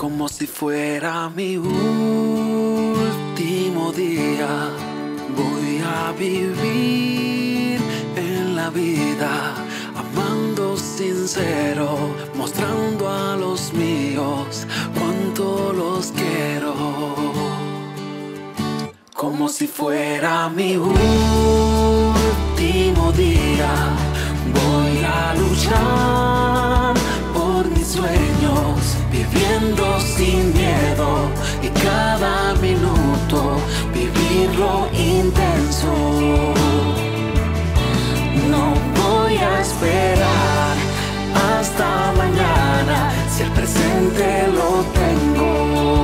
Como si fuera mi último día, voy a vivir en la vida, amando sincero, mostrando a los míos cuánto los quiero. Como si fuera mi último día, voy a luchar por mis sueños, viviendo sin miedo, y cada minuto vivirlo intenso. No voy a esperar hasta mañana si el presente lo tengo.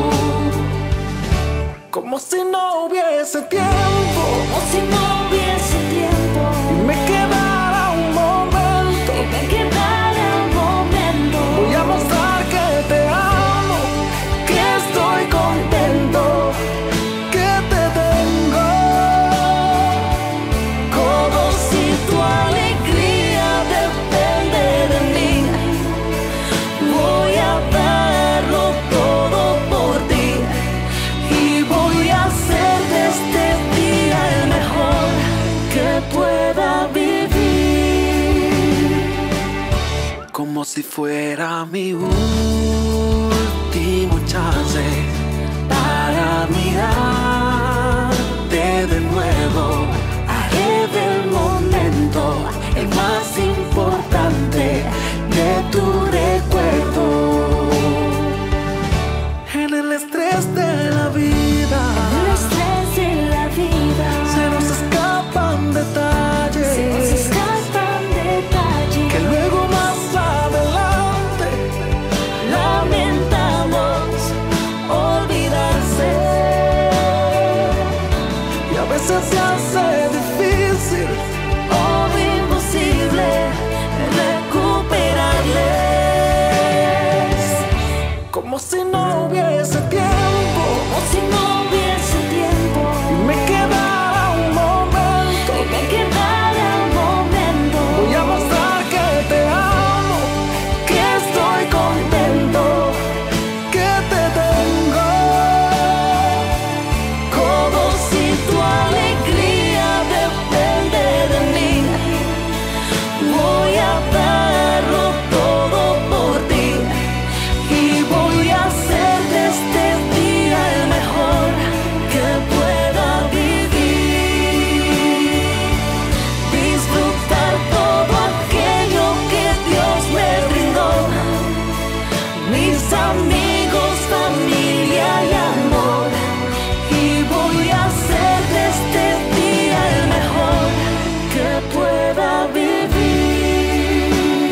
Como si no hubiese tiempo, como si no hubiese tiempo. Me quedara un momento, Me quedara un momento. voy a mostrar que te amo, que estoy contento, que te tengo. Como si tu alegría depende de mí, voy a darlo todo por ti, y voy a hacer de este día el mejor que pueda vivir. Como si fuera mi último chance para mirarte de nuevo. Haré del momento el más importante de tu recuerdo. En el estrés de la vida, El estrés de la vida, se nos escapan detalles, se nos escapan detalles que luego más adelante lamentamos olvidarse. y a veces se hace difícil O imposible recuperarles. como si no hubiese tiempo. Como si no hubiese tiempo. Me quedara un momento, Me quedara un momento. voy a mostrar que te amo, que estoy contento, que te tengo. Como si tu alegría depende de mí, voy a darlo todo por ti, y voy a hacer de este día el mejor que pueda vivir. Disfrutar todo aquello que Dios me brindó, mis amigos, familia y amor, y voy a hacer de este día el mejor que pueda vivir.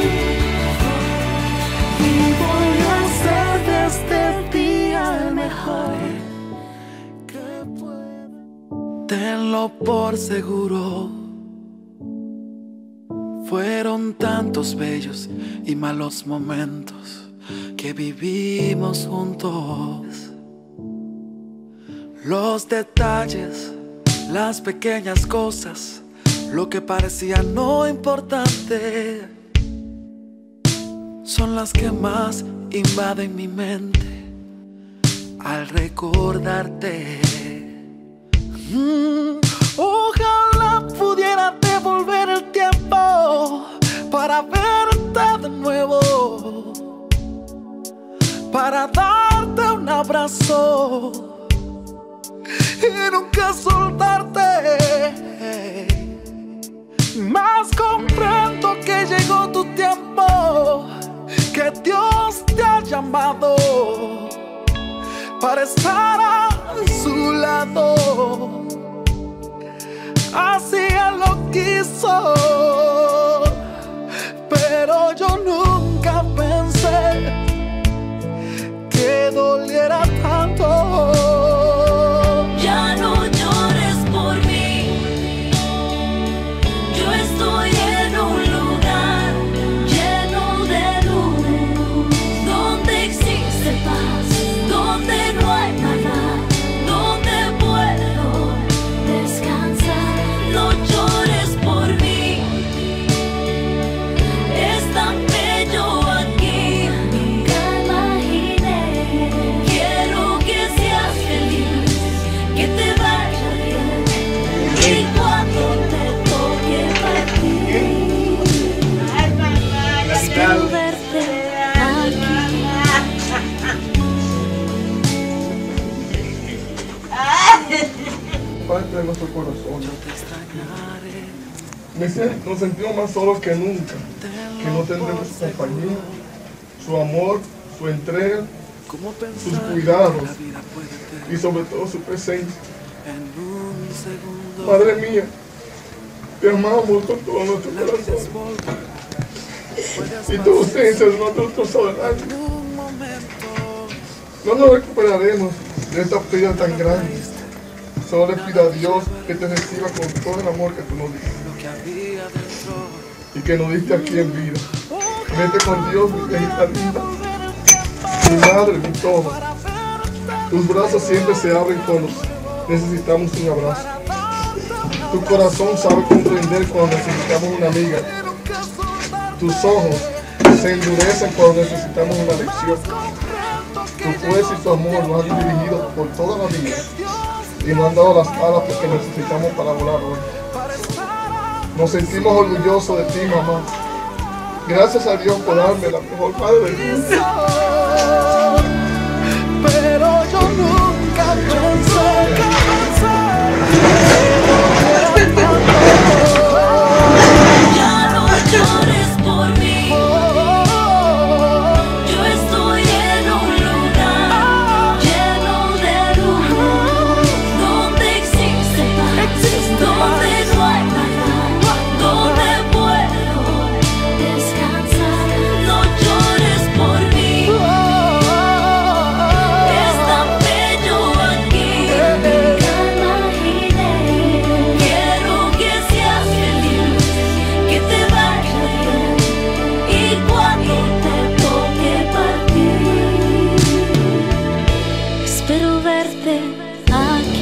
Y voy a hacer de este día el mejor que pueda. Tenlo por seguro, fueron tantos bellos y malos momentos que vivimos juntos. Los detalles, las pequeñas cosas, lo que parecía no importante, son las que más invaden mi mente al recordarte. Ojalá pudiera devolver el tiempo para verte de nuevo, para darte un abrazo y nunca soltarte. Más comprendo que llegó tu tiempo, que Dios te ha llamado para estar a su lado. Así Él lo quiso, pero yo nunca pensé que doliera tanto. Ya no llores por mí, yo estoy en un lugar lleno de luz, donde existe paz, donde no hay maldad, donde puedo descansar. No llores por mí, solos. Nos sentimos más solos que nunca, que no tendremos su compañía, su amor, su entrega, sus cuidados y sobre todo su presencia. Madre mía, te amamos con todo nuestro corazón y tu ausencia es nuestro trozo del alma. No nos recuperaremos de esta pérdida tan grande. Solo le pido a Dios que te reciba con todo el amor que tú nos diste y que nos diste aquí en vida. Vete con Dios, mi viejita linda, mi madre, mi todo. Tus brazos siempre se abren cuando necesitamos un abrazo. Tu corazón sabe comprender cuando necesitamos una amiga. Tus ojos se endurecen cuando necesitamos una lección. Tu fuerza y tu amor nos han dirigido por toda la vida y nos han dado las alas porque necesitamos para volar hoy. Nos sentimos orgullosos de ti, mamá. Gracias a Dios por darme la mejor madre del mundo. Pero yo nunca pensé ya no llores por mí. Yo estoy en un lugar lleno de luz, donde existe paz, donde no hay maldad, donde puedo descansar. No llores por mí, es tan bello aquí. Quiero que seas feliz, que te vaya bien, y cuando te toque partir, espero verte aquí.